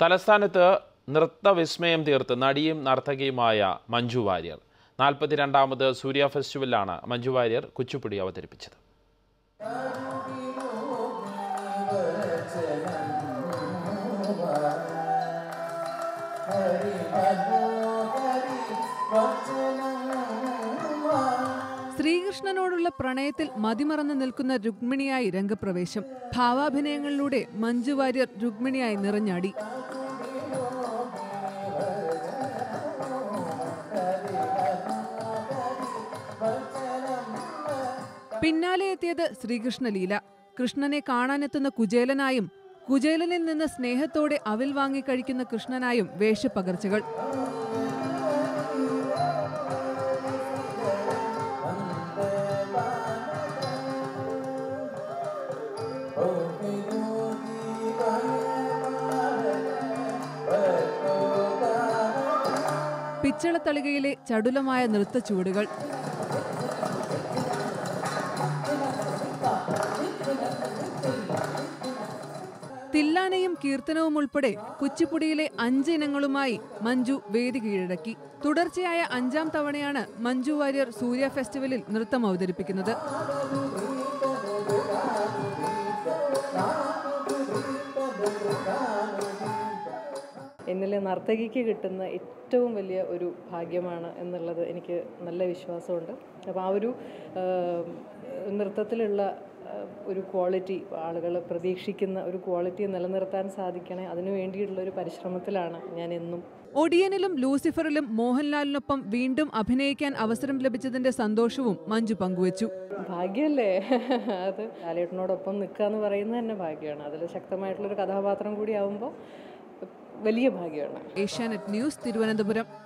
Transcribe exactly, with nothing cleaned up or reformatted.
തലസ്ഥാനത്ത് നൃത്തവിസ്മയം തീർത്ത് നടിയും നർത്തകിയുമായ മഞ്ജു വാര്യർ. നാൽപ്പത്തിരണ്ടാമത് സൂര്യ ഫെസ്റ്റിവലിലാണ് മഞ്ജു വാര്യർ കുച്ചിപ്പുടി അവതരിപ്പിച്ചത്. ശ്രീകൃഷ്ണനോടുള്ള പ്രണയത്തിൽ മതിമറന്നു നിൽക്കുന്ന രുക്മിണിയായി രംഗപ്രവേശം. ഭാവാഭിനയങ്ങളിലൂടെ മഞ്ജു വാര്യർ രുക്മിണിയായി നിറഞ്ഞാടി. പിന്നാലെ എത്തിയത് ശ്രീകൃഷ്ണലീല. കൃഷ്ണനെ കാണാനെത്തുന്ന കുചേലനായും കുചേലനിൽ നിന്ന് സ്നേഹത്തോടെ അവിൽ വാങ്ങി കഴിക്കുന്ന കൃഷ്ണനായും വേഷപ്പകർച്ചകൾ. പിച്ചളത്തളികയിലെ ചടുലമായ നൃത്തച്ചുവടുകൾ. തില്ലാനയും കീർത്തനവും ഉൾപ്പെടെ കുച്ചിപ്പുടിയിലെ അഞ്ച് ഇനങ്ങളുമായി മഞ്ജു വേദി കീഴടക്കി. തുടർച്ചയായ അഞ്ചാം തവണയാണ് മഞ്ജു വാര്യർ സൂര്യ ഫെസ്റ്റിവലിൽ നൃത്തം അവതരിപ്പിക്കുന്നത്. എന്നിലെ നർത്തകിക്ക് കിട്ടുന്ന ഏറ്റവും വലിയ ഒരു ഭാഗ്യമാണ് എന്നുള്ളത് എനിക്ക് നല്ല വിശ്വാസമുണ്ട്. അപ്പോൾ ആ ഒരു നൃത്തത്തിലുള്ള ഒരു ക്വാളിറ്റി, ആളുകൾ പ്രതീക്ഷിക്കുന്ന ഒരു ക്വാളിറ്റി നിലനിർത്താൻ സാധിക്കണേ, അതിനു വേണ്ടിയിട്ടുള്ള ഒരു പരിശ്രമത്തിലാണ് ഞാൻ എന്നും. ഒടിയനിലും ലൂസിഫറിലും മോഹൻലാലിനൊപ്പം വീണ്ടും അഭിനയിക്കാൻ അവസരം ലഭിച്ചതിന്റെ സന്തോഷവും മഞ്ജു പങ്കുവച്ചു. ഭാഗ്യമല്ലേ അത്, ലാലേട്ടനോടൊപ്പം നിൽക്കുക എന്ന് പറയുന്നത് തന്നെ ഭാഗ്യമാണ്. അതിൽ ശക്തമായിട്ടുള്ളൊരു കഥാപാത്രം കൂടി ആവുമ്പോൾ വലിയ ഭാഗ്യമാണ്. ഏഷ്യാനെറ്റ് ന്യൂസ്, തിരുവനന്തപുരം.